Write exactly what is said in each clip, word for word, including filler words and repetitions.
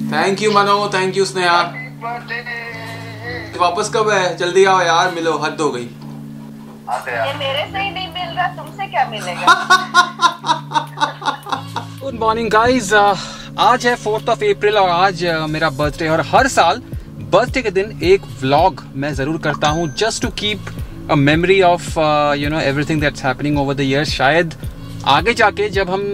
Thank you Mano, thank you Sneha. वापस कब है? जल्दी आओ यार, मिलो, हद हो गई। ये मेरे से ही नहीं मिल रहा, तुमसे क्या मिलेगा? गुड मॉर्निंग गाइज, आज है फोर्थ ऑफ अप्रैल और आज uh, मेरा बर्थडे। और हर साल बर्थडे के दिन एक व्लॉग मैं जरूर करता हूँ, just to keep a memory of you know everything that's happening over the year. शायद आगे जाके जब हम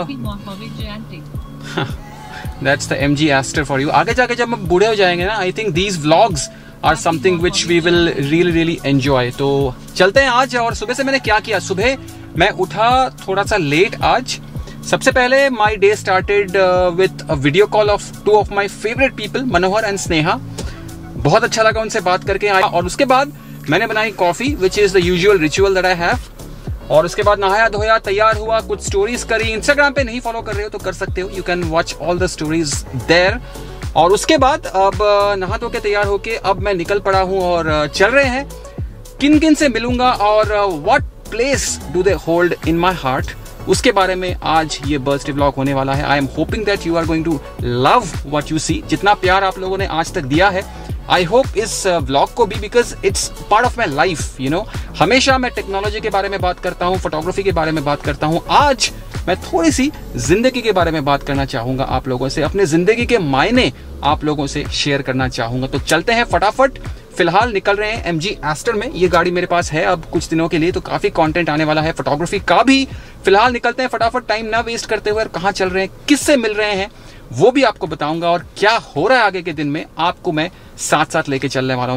that's the M G Astor for you, आगे जाके जब हम बूढ़े हो जाएंगे ना, I think these vlogs are something which we will really really enjoy. तो चलते हैं आज। और सुबह से मैंने क्या किया, सुबह मैं उठा थोड़ा सा लेट आज। सबसे पहले my day started with a video call of two of my favourite people, Manohar and Sneha. बहुत अच्छा लगा उनसे बात करके आया। और उसके बाद मैंने बनाई coffee, which is the usual ritual that I have. और उसके बाद नहाया धोया, तैयार हुआ, कुछ स्टोरीज करी। इंस्टाग्राम पे नहीं फॉलो कर रहे हो तो कर सकते हो, you can watch all the stories there. और उसके बाद अब नहा धो के तैयार होके अब मैं निकल पड़ा हूँ और चल रहे हैं किन किन से मिलूंगा और what place do they hold in my heart, उसके बारे में आज ये बर्थडे व्लॉग होने वाला है। I am hoping that you are going to love what you see. जितना प्यार आप लोगों ने आज तक दिया है, आई होप इस व्लॉग को भी, because it's part of my life, you know. हमेशा मैं टेक्नोलॉजी के बारे में बात करता हूँ, फोटोग्राफी के बारे में बात करता हूँ। आज मैं थोड़ी सी जिंदगी के बारे में बात करना चाहूंगा आप लोगों से, अपने जिंदगी के मायने आप लोगों से शेयर करना चाहूंगा। तो चलते हैं फटाफट। फिलहाल निकल रहे हैं एम जी एस्टर में, ये गाड़ी मेरे पास है अब कुछ दिनों के लिए, तो काफी कंटेंट आने वाला है फोटोग्राफी का भी। फिलहाल निकलते हैं फटाफट, टाइम ना वेस्ट करते हुए। कहाँ चल रहे हैं, किससे मिल रहे हैं, वो भी आपको बताऊंगा। और क्या हो रहा है आगे के दिन में, आपको मैं साथ साथ लेके चलने वाला हूं।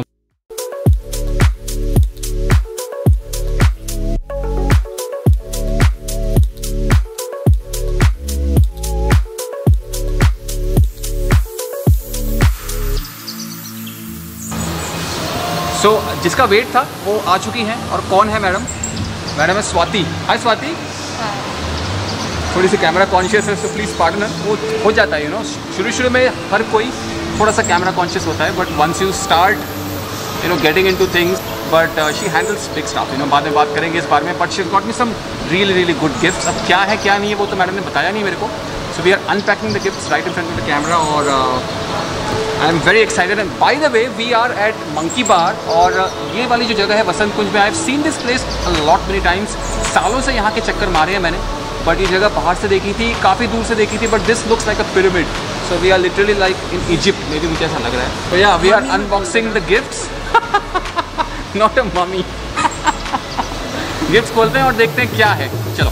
सो so, जिसका वेट था वो आ चुकी हैं। और कौन है मैडम? मैडम है स्वाति। हाय स्वाति। थोड़ी सी कैमरा कॉन्शियस है, सो प्लीज़ पार्टनर। वो हो जाता है, यू नो, शुरू शुरू में हर कोई थोड़ा सा कैमरा कॉन्शियस होता है, but once you start you know getting into things, but she handles big stuff, you know. बाद में बात करेंगे इस बारे में, but she got me some really really good gifts. अब क्या है क्या नहीं है वो तो मैडम ने बताया नहीं मेरे को। So we are unpacking the gifts right in front of the camera. और I am very excited. And by the way we are at Monkey Bar, और ये वाली जो जगह है वसंत कुंज में, I have seen this place a lot many times. सालों से यहाँ के चक्कर मारे हैं मैंने, बट ये जगह बाहर से देखी थी, काफ़ी दूर से देखी थी, but this looks like a pyramid. So we are literally like in Egypt, maybe मुझे ऐसा लग रहा है। तो yeah we are unboxing the gifts, not a mummy. Gifts खोलते हैं और देखते हैं क्या है। चलो।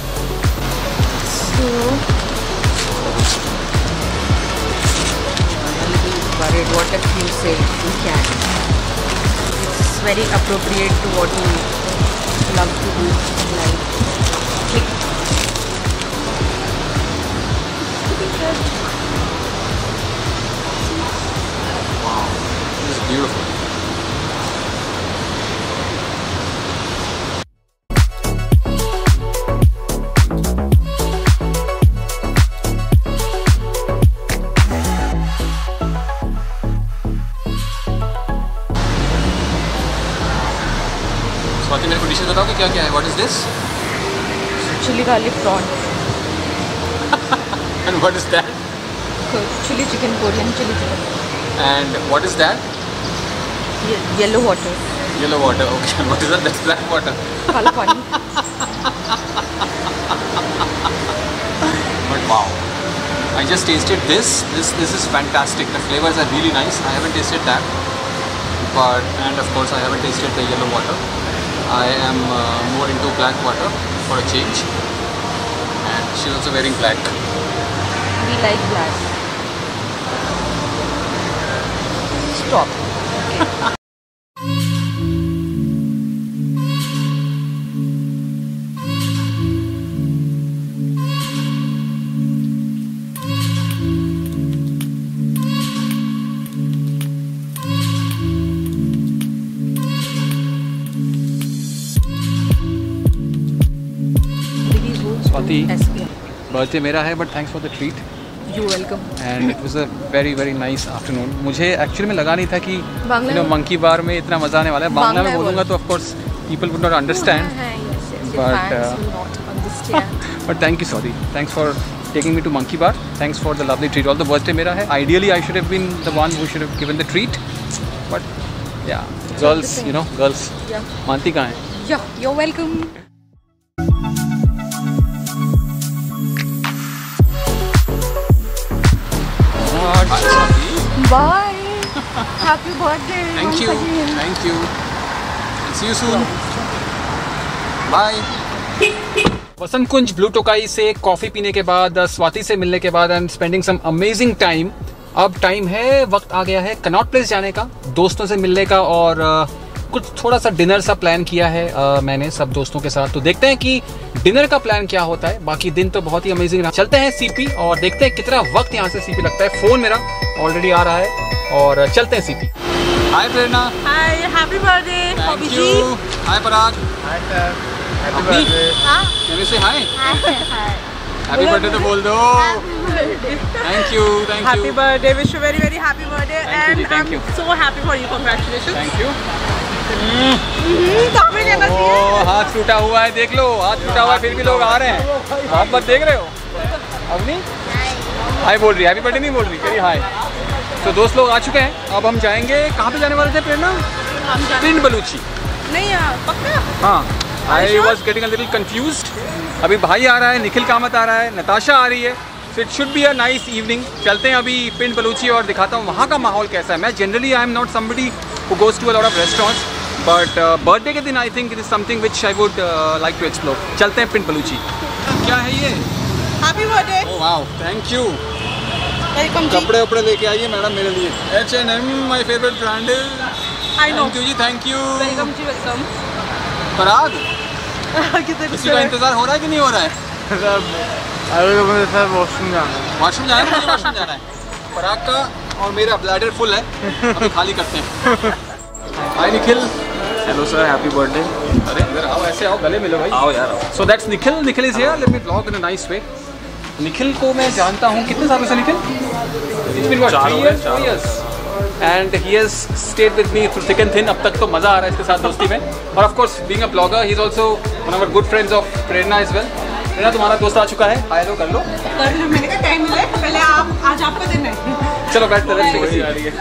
Worried what if you say you can. It's very appropriate to what you love to do in life. Click. Wow, this is beautiful. Swati, मेरे को डिशेस बताओ कि क्या क्या है। What is this? Chili garlic prawn. And what is that? Chili chicken, Korean chili chicken. And what is that? Ye yellow water. Yellow water. Okay. And what is that? That's black water. Kala pani. But wow, I just tasted this. This this is fantastic. The flavors are really nice. I haven't tasted that, but and of course I haven't tasted the yellow water. I am uh, more into black water for a change, and she's also wearing black. We like black. Stop. Okay. Swati, birthday मेरा है, but thanks for the treat. You welcome. And it was a very very nice afternoon. मुझे actually में लगा नहीं था कि you know monkey bar में इतना मज़ा आने वाला है। बांग्ला में बोलूँगा तो of course people would not understand, but but thank you, sorry, thanks for taking me to Monkey Bar. Thanks for the lovely treat. All the birthday मेरा है. Ideally, I should have been the one who should have given the treat. But yeah, girls, you know, girls. Yeah. मानती कहाँ है? Yeah, you're welcome. Bye. Happy birthday. Thank you. Thank you. See you soon. Bye. Vasant Kunj Blue Tokai से coffee पीने के बाद, स्वाति से मिलने के बाद and spending some amazing time, अब टाइम है, वक्त आ गया है कनॉट प्लेस जाने का, दोस्तों से मिलने का और uh, कुछ थोड़ा सा डिनर सा प्लान किया है uh, मैंने सब दोस्तों के साथ। तो देखते हैं कि डिनर का प्लान क्या होता है। बाकी दिन तो बहुत ही अमेजिंग रहा। चलते हैं सीपी और देखते हैं कितना वक्त यहाँ से सीपी लगता है। फोन मेरा ऑलरेडी आ रहा है और चलते हैं CP. Hi Prerna. Hi, happy birthday thank you. Hi Parag. Hi sir, happy अपनी? बर्थडे। हाँ, can you say hi? Happy birthday तो बोल दो। Thank you thank you. Happy birthday! Wish you very very happy birthday, Thank you, and thank I'm you. so happy for you. Congratulations. Thank you. तो हमें कहना चाहिए। ओ हाथ टूटा हुआ है, देख लो हाथ टूटा हुआ है, फिर भी लोग आ रहे हैं। आप मत देख रहे हो? अवनी हाय बोल रही है, हैप्पी बर्थडे नहीं बोल रही, कह रही हाय। तो दोस्त लोग आ चुके हैं, अब हम जाएंगे। कहाँ पे जाने वाले थे प्रेरणा? हम जाने- पिंड बलूची। नहीं यार, पक्का? हाँ, I was getting a little confused. अभी भाई आ रहा है, निखिल कामत आ रहा है, नताशा आ रही है, so it should be a nice evening. चलते हैं अभी पिंड बलूची और दिखाता हूँ वहाँ का माहौल कैसा है। मैं generally I am not somebody who goes to a lot of restaurants, but birthday के दिन I think it is something which I would like to explore. चलते हैं पिंड बलूची। क्या है ये? Happy birthday! Oh wow, thank you. Welcome ji. कपड़े वपड़े लेके आइए मैडम मेरे लिए। H and M my favourite brand. I know. Thank you ji, thank you. Welcome ji, welcome. पराग, कितने किसी का इंतजार हो रहा है कि नहीं हो रहा है? अरे मुझे सर वॉशरूम जाना है। वॉशरूम जाना है, मुझे वॉशरूम जाना है। पराग का और मेरा ब्लैडर फुल है, अभी खाली करते हैं। Hi Nikhil. Hello sir, happy birthday. अरे इधर आओ, ऐसे आओ, गले मिलो भाई। आओ यार आओ। So that's Nikhil. Nikhil is here, let me blog in a nice way. Nikhil को मैं जानता हूँ कितने सालों से निखिल? It's been what, चार three हो गए, years, चार four years. And he has stayed with me through thick and thin. अब तक तो मजा आ रहा है इसके साथ दोस्ती में। और of course being a blogger, he is also one of our good friends of Prerna as well. प्रेरणा तुम्हारा दोस्त आ चुका है, हाय लो कर लो। कर लो, मैंने कहा टाइम मिले, पहले आप आज आपका दिन है। चलो बैठते हैं, कैसी आ रही है?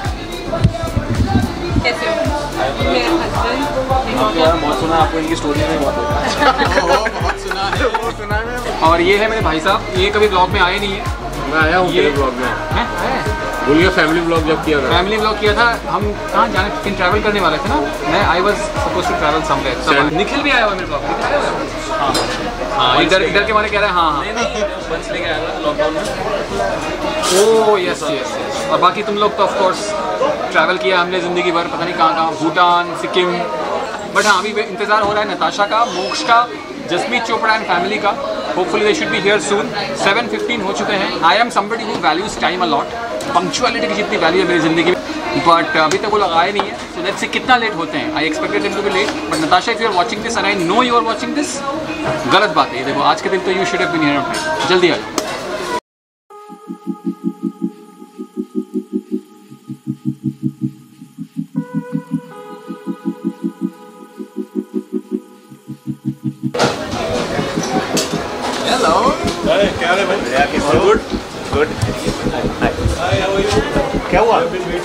कैसे हो? मेरे husband। आपके बारे में बहुत सुना, आपको इनकी स्टोरी में बहुत बहुत सुना है, बहुत सुना है। और ये है मेरे भाई साहब, ये कभी ब्लॉग में आए नहीं है। मैं आया हूँ ये तेरे ब्लॉग में। हैं? है? बोलिए फैमिली ब्लॉग जब किया था। फैमिली ब्लॉग किया था, हम कहाँ जाने कहीं ट्रैवल करने वाले थे ना। मैं I was suppose to travel somewhere. Nikhil भी आया हुआ मेरे ब्लॉग में। हाँ हाँ, इधर इधर के मारे कह रहे हैं। हाँ हाँ, नहीं नहीं, बंस लेके आया था लॉकडाउन में। Oh yes yes yes. और बाकी तुम लोग तो ऑफ कोर्स ट्रैवल किया हमने ज़िंदगी भर, पता नहीं कहाँ कहाँ, भूटान, सिक्किम। बट हाँ, अभी इंतज़ार हो रहा है नताशा का, मोक्ष का, जसमीत चोपड़ा एंड फैमिली का। Hopefully they should be here soon. Seven fifteen हो चुके हैं। I am somebody who values time a lot. Punctuality की जितनी वैल्यू है मेरी ज़िंदगी में, बट अभी तक वो लोग आए नहीं है। सो लेट्स सी कितना लेट होते हैं। I expected them to be late, but Natasha if you are watching this and I know you are watching this, गलत बात है ये। देखो आज के दिन तो you should have been here on time. जल्दी आ जाओ। क्या है भाई? Good good. क्या हुआ?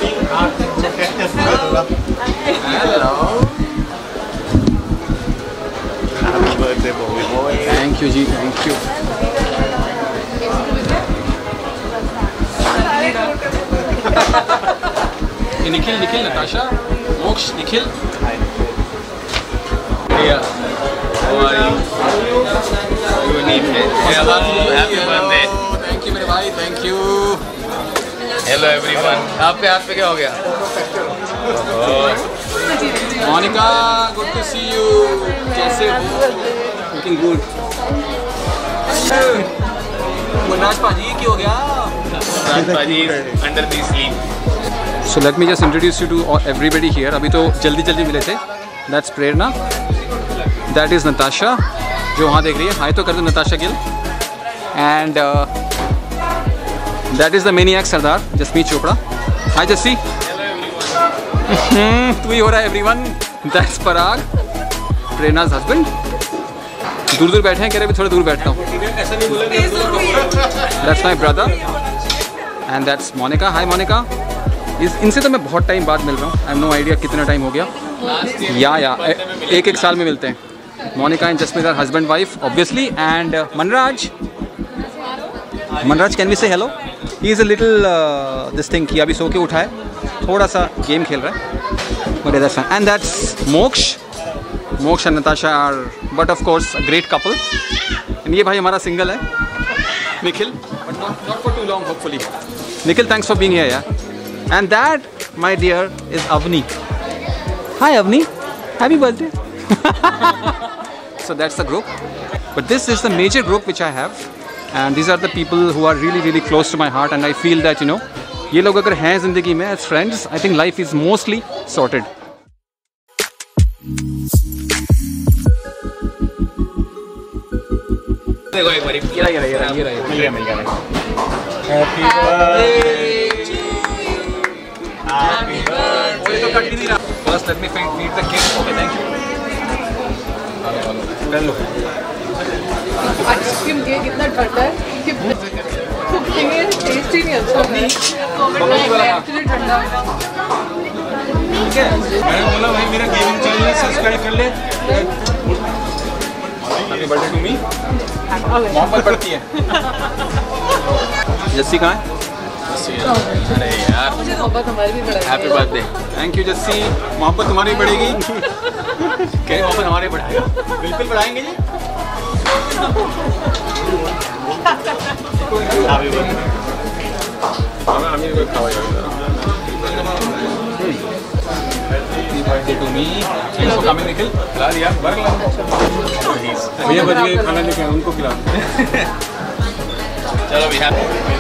Thank you ji, thank you. ये निखिल, निखिल, नताशा, मोक्ष, निखिल। थैंक यू मेरे भाई, थैंक यू। Hello everyone. आपके हाथ पे क्या हो गया? Monika, good to see you. कैसे हो? Looking good. मनराज पाजी क्या हो गया? Under the sleep. So let me just introduce you to everybody here. अभी तो जल्दी जल्दी मिले थे। That's Prerna, that is Natasha जो वहाँ देख रही है, हाय तो कर दो Natasha Gill. And that is the maniac sardar Jasmeet Chopra. Hi Jassi. तू ही हो रहा है एवरीवन। That's Parag, प्रेरणा's husband. दूर दूर बैठे हैं, कह रहे भी थोड़ा दूर बैठता हूँ। That's my brother and that's Monika. Hi Monika. इस इनसे तो मैं बहुत टाइम बाद मिल रहा हूँ। आई हैव नो आइडिया कितना टाइम हो गया। या या एक एक साल में मिलते हैं। Monika and Jasmeet are husband wife obviously. And Manraj, Manraj can we say hello? He is a little this thing कि अभी सो के उठा है, थोड़ा सा गेम खेल रहा है। And that's Moksh. Moksh and Natasha are but of course a great couple. एंड ये भाई हमारा सिंगल है Nikhil, but not not for too long hopefully. Nikhil thanks for being here यार। And that my dear is Avni. Hi Avni, happy birthday. So that's the group, but this is the major group which I have, and these are the people who are really really close to my heart, and I feel that you know ये लोग अगर हैं ज़िंदगी में as friends, I think life is mostly sorted. देखो एक बारी ये रहा ये रहा ये रहा ये रहा मिल गया मिल गया। हैप्पी बर्थडे तो कट नहीं रहा। First let me feed the cake. Okay thank you. कर लो। आइसक्रीम केक इतना ठंडा है कि कुकिंग है टेस्ट ही नहीं अच्छा है। एक्चुअली ठंडा है। ठीक है, मैंने बोला भाई मेरा गेमिंग चैनल सब्सक्राइब कर ले। Happy birthday to me. मोहब्बत बढ़ती है। जस्सी कहाँ है? अरे यार मुझे मोहब्बत हमारी भी बढ़ाई। Happy birthday. Thank you Jassi. मोहब्बत तुम्हारी बढ़ेगी। क्या मोहब्बत हमारे बढ़ाएगा? बिल्कुल बढ़ाएंगे जी। Happy birthday. हमें हमें कोई खावा birthday to me. Thanks for coming Nikhil. खिला दिया बर्गर ला। भैया बच गए खाना लेके आए, उनको खिला। चलो भी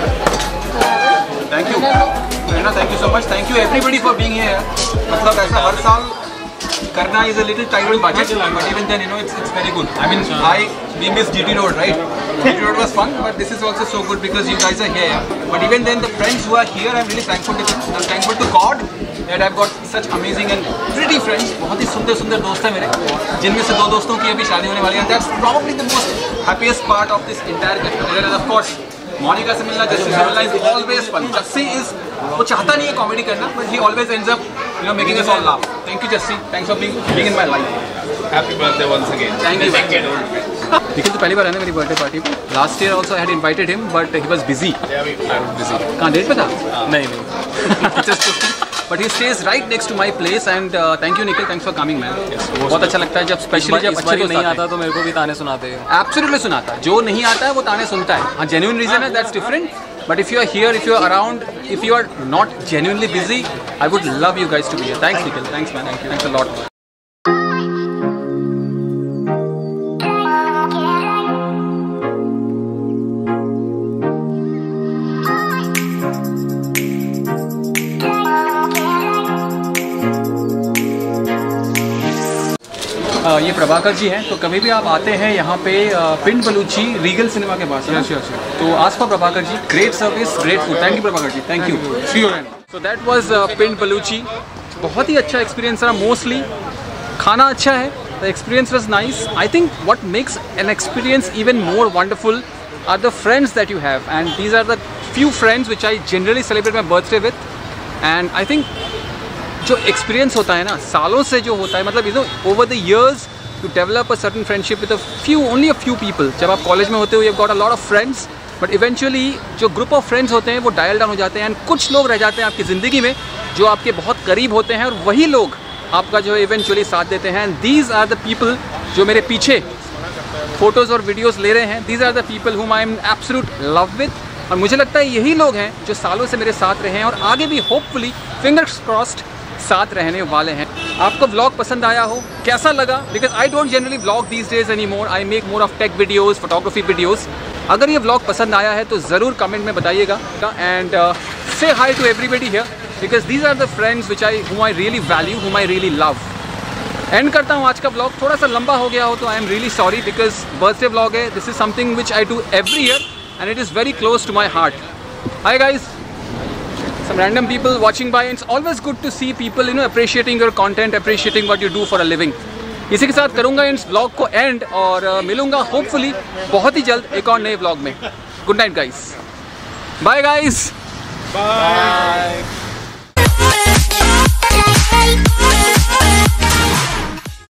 thank you Prerna, thank you so much. Thank you everybody for being here. मतलब ऐसा हर साल करना is a little tight on budget, but even then you know it's it's very good. I mean I we miss GT road, right? GT road was fun, but this is also so good because you guys are here. But even then the friends who are here, I'm really thankful to them. I'm thankful to God that I've got such amazing and pretty friends. बहुत ही सुंदर सुंदर दोस्त हैं मेरे, जिनमें से दो दोस्तों की अभी शादी होने वाली है। That's probably the most happiest part of this entire get-together. And of course Monika से मिलना, जस्सी से मिलना is always fun. Jassi is वो चाहता नहीं है कॉमेडी करना, but he always ends up you know making us all laugh. Thank you Jesse, thanks for being being in my life. Happy birthday once again. Thank you. Nikhil तो पहली बार है ना मेरी बर्थडे पार्टी पे। Last year also I had invited him but he was busy. कहाँ date पे था? नहीं नहीं but he stays right next to my place. And thank you Nikhil, thanks for coming man. बहुत अच्छा लगता है जब स्पेशली जब अच्छे दोस्त नहीं आता तो मेरे को भी ताने सुनाते हैं। एब्सोल्युटली सुनाता है, जो नहीं आता है वो ताने सुनता है। हाँ जेन्युइन रीजन है, that's different. But if you are here, if you are around, if you are not genuinely busy, I would love you guys to be here. Thanks, Nikhil. Thanks, man. Thank you. Thanks a lot. Uh, ये प्रभाकर जी हैं। तो कभी भी आप आते हैं यहाँ पे पिंड बलूची रीगल सिनेमा के पास, यस यस, तो ask for Prabhakar ji. Great service, great food. Thank you Prabhakar ji, thank you. See you. So that was Pind Baluchi. बहुत ही अच्छा एक्सपीरियंस रहा। मोस्टली खाना अच्छा है, the experience was nice. I think what makes an experience even more wonderful are the friends that you have, and these are the few friends which I generally celebrate my birthday with. And I think जो experience होता है ना सालों से जो होता है, मतलब you know over the years to develop a certain friendship with a few only a few people. जब आप कॉलेज में होते हो you have got a lot of friends, but eventually जो ग्रुप ऑफ फ्रेंड्स होते हैं वो डायल डाउन हो जाते हैं, एंड कुछ लोग रह जाते हैं आपकी ज़िंदगी में जो आपके बहुत करीब होते हैं, और वही लोग आपका जो है इवेंचुअली साथ देते हैं। And these are the people जो मेरे पीछे फोटोज़ और वीडियोज़ ले रहे हैं, these are the people whom I am absolute love with. और मुझे लगता है यही लोग हैं जो सालों से मेरे साथ रहे हैं और आगे भी होपफुली फिंगर्स क्रॉस्ड साथ रहने वाले हैं। आपको व्लॉग पसंद आया हो, कैसा लगा? Because I don't generally vlog these days any more, I make more of tech videos, photography videos. अगर ये व्लॉग पसंद आया है तो ज़रूर कमेंट में बताइएगा, and say hi to everybody here because these are the friends which I whom I really value, हुम आई रियली लव। एंड करता हूँ आज का व्लॉग। थोड़ा सा लंबा हो गया हो तो I am really sorry because birthday vlog है। This is something which I do every year and it is very close to my heart. Hi guys, some random people watching by, and it's always good to see people you know appreciating your content, appreciating what you do for a living. इसी के साथ करूंगा इस vlog को and और uh, मिलूंगा hopefully बहुत ही जल्द एक और नए व्लॉग में। Good night guys, bye guys, bye.